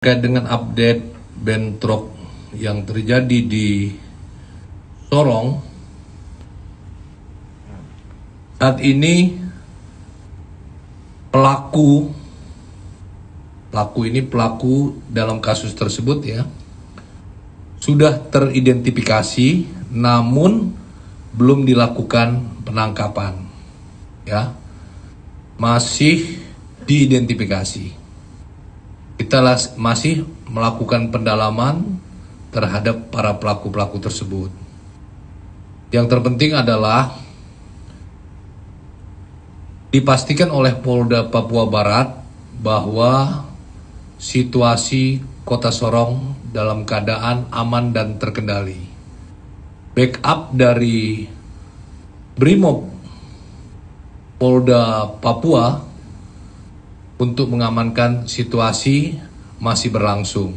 Terkait dengan update bentrok yang terjadi di Sorong, saat ini pelaku dalam kasus tersebut ya sudah teridentifikasi, namun belum dilakukan penangkapan, ya, masih diidentifikasi. Kita masih melakukan pendalaman terhadap para pelaku-pelaku tersebut. Yang terpenting adalah dipastikan oleh Polda Papua Barat bahwa situasi Kota Sorong dalam keadaan aman dan terkendali. Backup dari Brimob Polda Papua untuk mengamankan situasi masih berlangsung.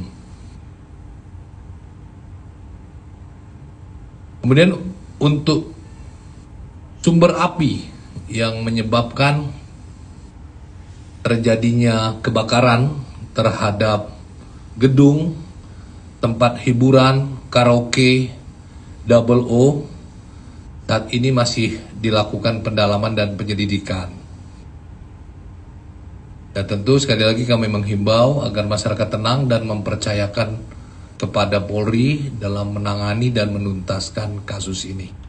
Kemudian untuk sumber api yang menyebabkan terjadinya kebakaran terhadap gedung tempat hiburan karaoke Double O, saat ini masih dilakukan pendalaman dan penyelidikan. Dan tentu sekali lagi kami menghimbau agar masyarakat tenang dan mempercayakan kepada Polri dalam menangani dan menuntaskan kasus ini.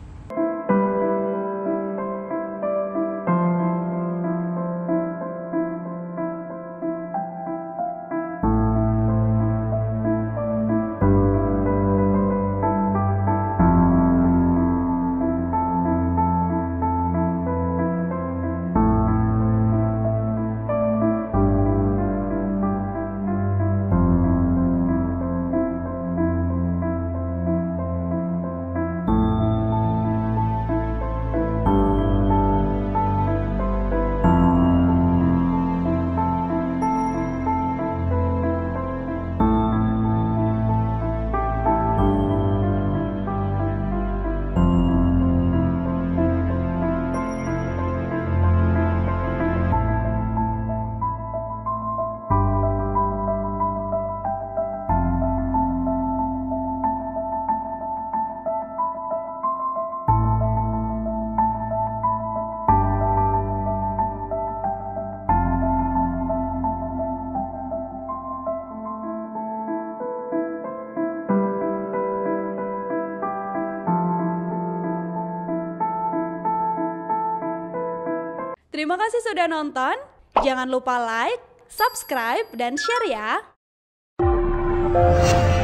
Terima kasih sudah nonton. Jangan lupa like, subscribe, dan share ya.